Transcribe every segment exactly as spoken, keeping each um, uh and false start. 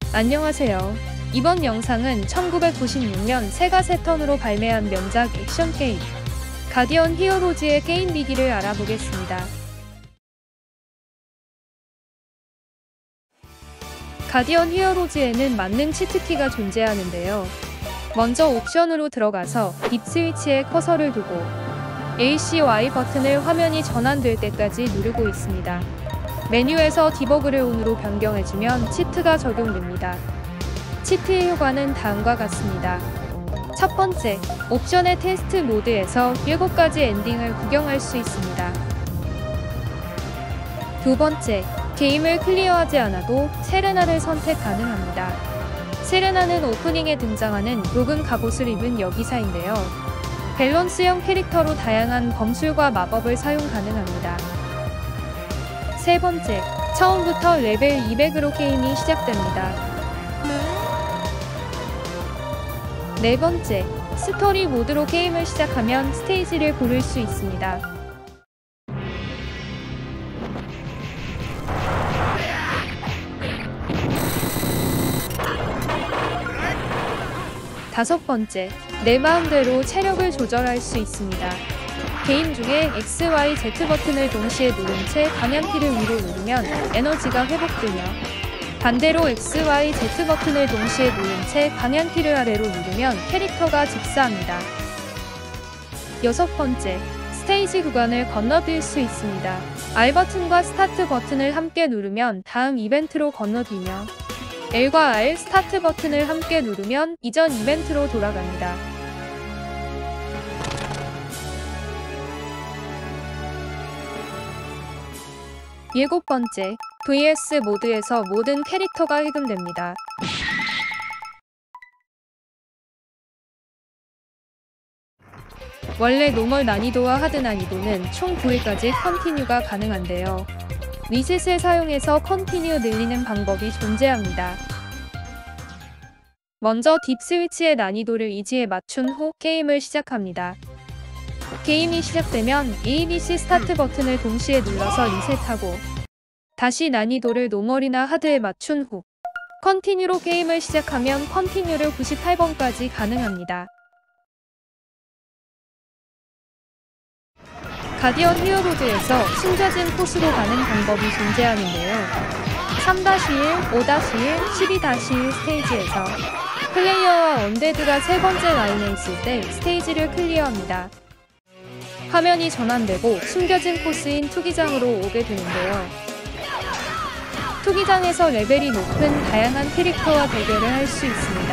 안녕하세요. 이번 영상은 천구백구십육 년 세가 세턴으로 발매한 명작 액션 게임 가디언 히어로즈의 게임 비기를 알아보겠습니다. 가디언 히어로즈에는 만능 치트키가 존재하는데요. 먼저 옵션으로 들어가서 딥 스위치에 커서를 두고 에이 씨 와이 버튼을 화면이 전환될 때까지 누르고 있습니다. 메뉴에서 디버그를 온으로 변경해주면 치트가 적용됩니다. 치트의 효과는 다음과 같습니다. 첫 번째, 옵션의 테스트 모드에서 일곱 가지 엔딩을 구경할 수 있습니다. 두 번째, 게임을 클리어하지 않아도 세레나를 선택 가능합니다. 세레나는 오프닝에 등장하는 붉은 갑옷을 입은 여기사인데요. 밸런스형 캐릭터로 다양한 검술과 마법을 사용 가능합니다. 세 번째, 처음부터 레벨 이백으로 게임이 시작됩니다. 네 번째, 스토리 모드로 게임을 시작하면 스테이지를 고를 수 있습니다. 다섯 번째, 내 마음대로 체력을 조절할 수 있습니다. 게임 중에 엑스, 와이, 제트 버튼을 동시에 누른 채 방향키를 위로 누르면 에너지가 회복되며 반대로 엑스, 와이, 제트 버튼을 동시에 누른 채 방향키를 아래로 누르면 캐릭터가 직사합니다. 여섯 번째, 스테이지 구간을 건너뛸 수 있습니다. 알 버튼과 스타트 버튼을 함께 누르면 다음 이벤트로 건너뛰며 엘과 알, 스타트 버튼을 함께 누르면 이전 이벤트로 돌아갑니다. 일곱 번째, 브이 에스 모드에서 모든 캐릭터가 해금됩니다. 원래 노멀 난이도와 하드 난이도는 총 구 회까지 컨티뉴가 가능한데요. 리셋을 사용해서 컨티뉴 늘리는 방법이 존재합니다. 먼저 딥 스위치의 난이도를 이지에 맞춘 후 게임을 시작합니다. 게임이 시작되면 에이 비 씨 스타트 버튼을 동시에 눌러서 리셋하고 다시 난이도를 노멀이나 하드에 맞춘 후 컨티뉴로 게임을 시작하면 컨티뉴를 구십팔 번까지 가능합니다. 가디언 히어로즈에서 숨겨진 코스로 가는 방법이 존재하는데요. 삼 일, 오 일, 십이 일 스테이지에서 플레이어와 언데드가 세 번째 라인에 있을 때 스테이지를 클리어합니다. 화면이 전환되고 숨겨진 코스인 투기장으로 오게 되는데요. 투기장에서 레벨이 높은 다양한 캐릭터와 대결을 할 수 있습니다.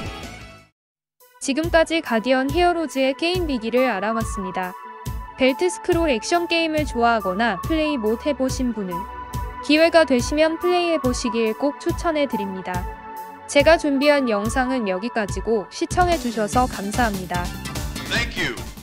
지금까지 가디언 히어로즈의 게임 비기를 알아봤습니다. 벨트 스크롤 액션 게임을 좋아하거나 플레이 못 해보신 분은 기회가 되시면 플레이해보시길 꼭 추천해드립니다. 제가 준비한 영상은 여기까지고 시청해주셔서 감사합니다. Thank you.